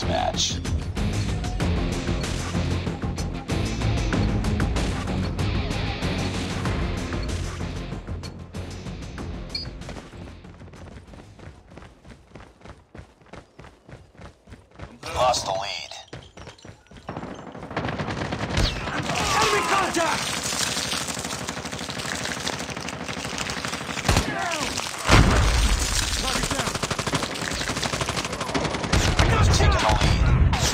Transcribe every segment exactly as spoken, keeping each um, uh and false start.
deathmatch. Lost the lead. Enemy contact! We've taken the lead.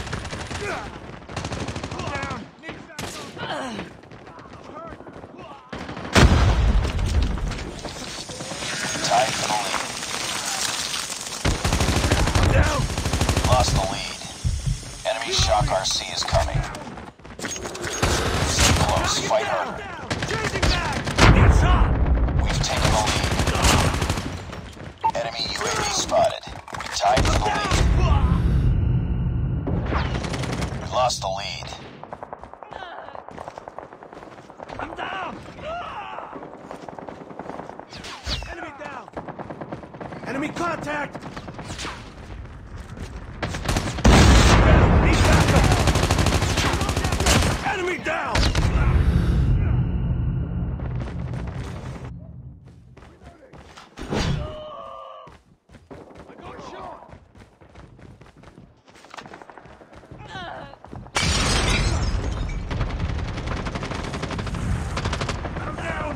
Tied for the lead. Down! Lost the lead. Enemy Shock R C is coming. Stay close, fight harder. Chasing back! Get shot! We've taken the lead. Enemy U A V spotted. We tied for the lead. We lost the lead. I'm down! Enemy down! Enemy contact! Need backup! Enemy down! I got shot! I'm down!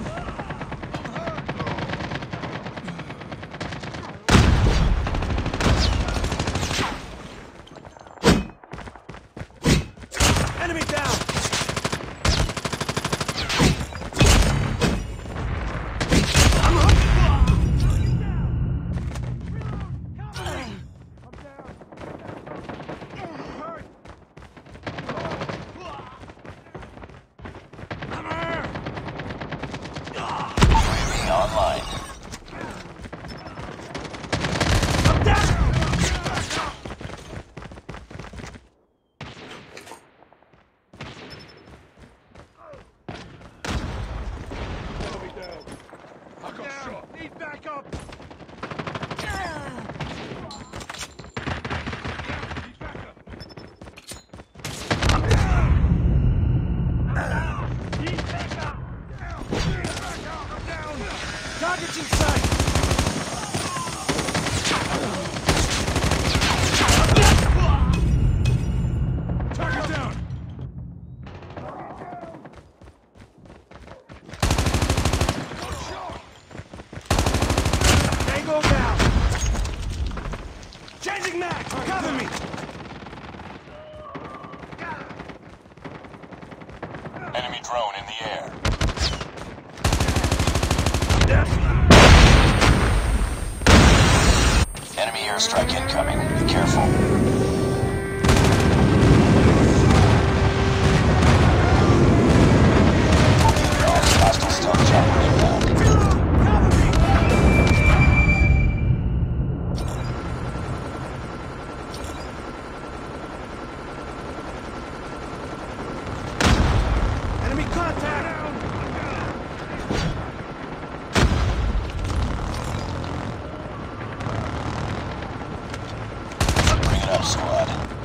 Enemy down! I'm up! U A V online. I'm down! Enemy down. I got shot. Need backup. Need backup. I'm down. Need backup. Need backup. I'm down. Target's in sight. Target down. Tango down! Changing mag! Cover me! Enemy drone in the air. Enemy airstrike incoming. Be careful. Hostile stealth chopper inbound. Cover me! Enemy contact! Bring it up, squad.